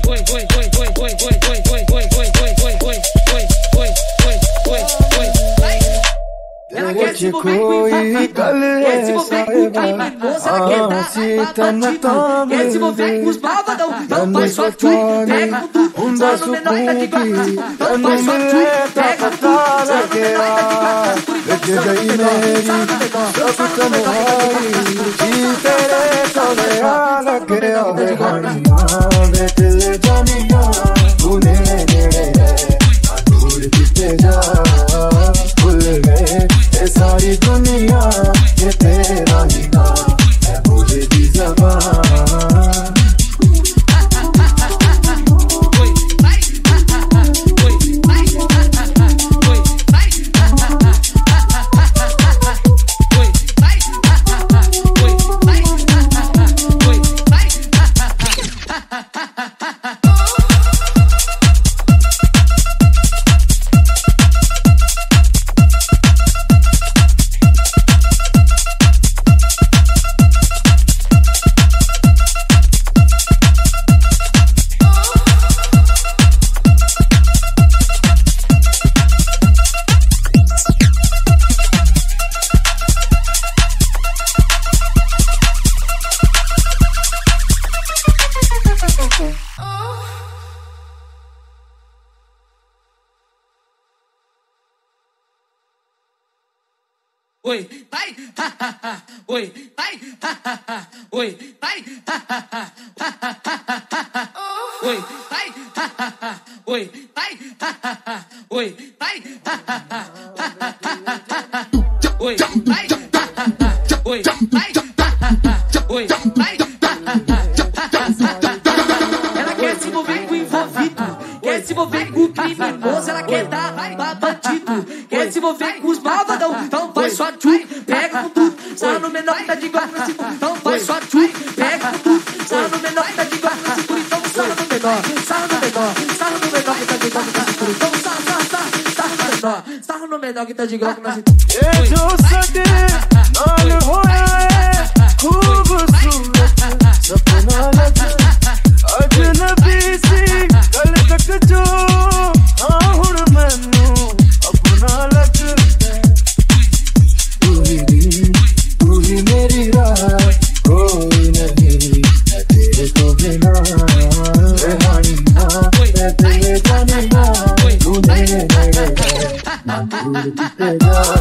कोई कल quer se envolver com os malvadão, então faz só tu, pega com tu, só no menor que tá de guarda, então faz só tu, pega com tu, só no menor que tá de guarda, só no menor, só no menor, só no menor सारी दुनिया ये तेरा ही नाम है, बोले दी ज़बान। Oi, vai, ha ha ha. Oi, vai, ha ha ha. Oi, vai, ha ha ha. Oi, vai, ha ha ha. Oi, vai, ha ha ha. Oi, vai, ha ha ha. Oi, vai, ha ha ha. Oi, vai, ha ha ha. Oi, vai, ha ha ha. Ela quer se envolver com o envolvido, quer se envolver com o criminoso, ela quer dar pra bandido, quer se envolver com os malvadão, então vai só tu, pega com tu, só no menor que tá de guarda na cintura, então vai só tu, pega com tu, só no menor que tá de guarda na cintura, então só no menor, só no menor, só no menor que tá de guarda na cintura, então só no menor que tá de guarda na cintura. ये जो सके नाल होया है खूबसूरत सपना लगा अजनबी सी कल तक जो हाँ हुण मैनू अपना लगदा तू ही मेरी राह कोई नहीं मैं तेरे को बिना रहनी ना मैं तेरे जाने ना तू मेरे ना दूर किते जा